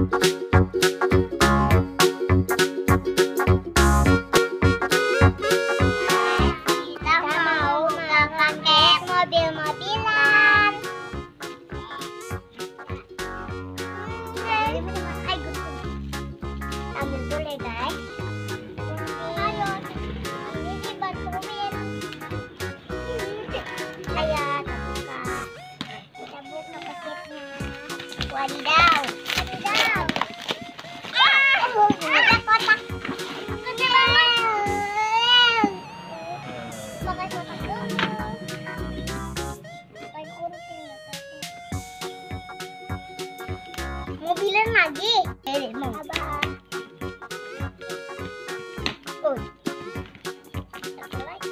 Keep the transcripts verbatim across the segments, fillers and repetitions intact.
Wadidaw, wadidaw. Ah, ada kotak. Pakai kotak dulu. Pakai kurting. Mobilan lagi. Eh, mau. Abah. Oh. Satu lagi.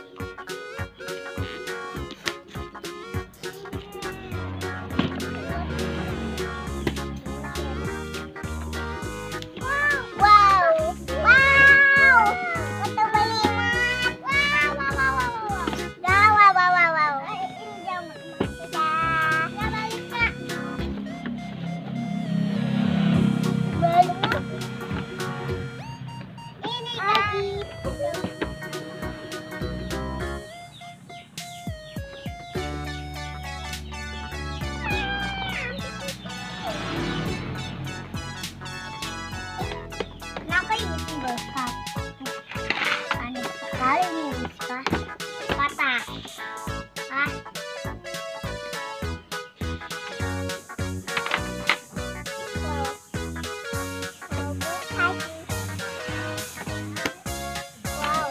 Aneh sekali nih Rizka. Patah. Ah. Wow.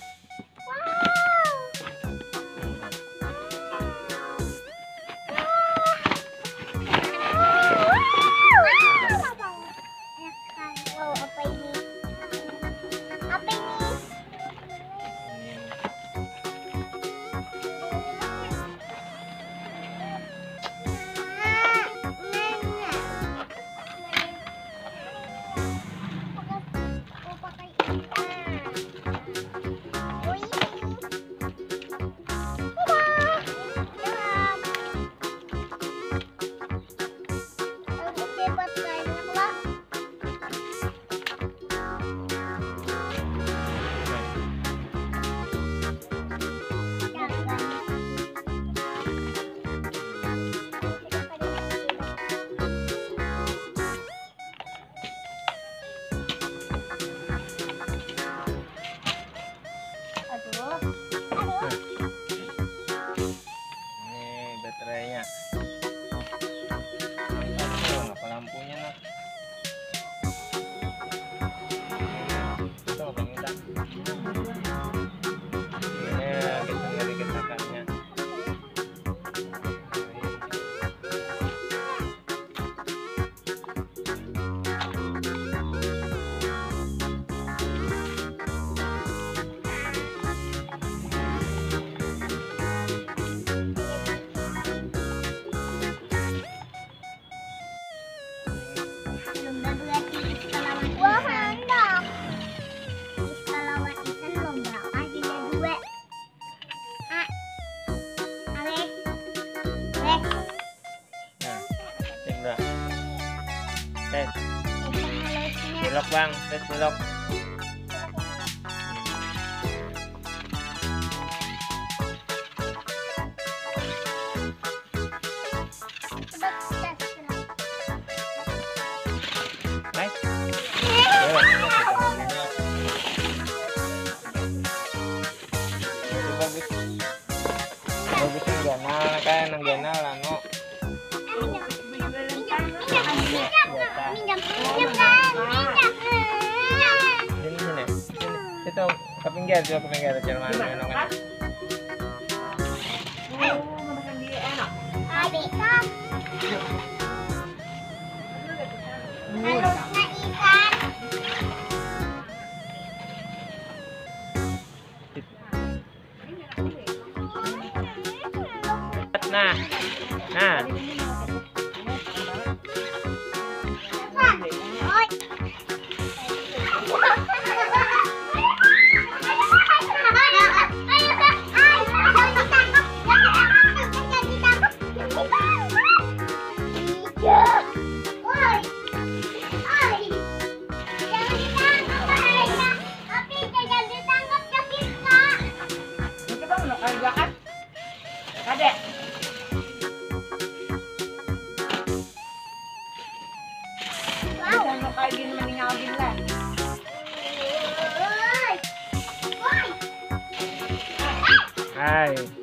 Wow, apa ini? Apa ini? Ini baterainya. Oh, apa lampunya nak? Itu apa minta? Ini kita ngeri ketakannya. Tes, belok bang, tes belok. Baik. Bagus, bagus yang ganal kan, yang ganal anu. Minjam, minjam kan, minjam. Sini sini, itu ke pinggir, coba ke pinggir, jangan main main kan. Ah, bisa. Halusnya ikan. Nah, nah. Yeah. Dek. Wow. Ano kayo din maningaw din lang. Uy. Uy. Hai.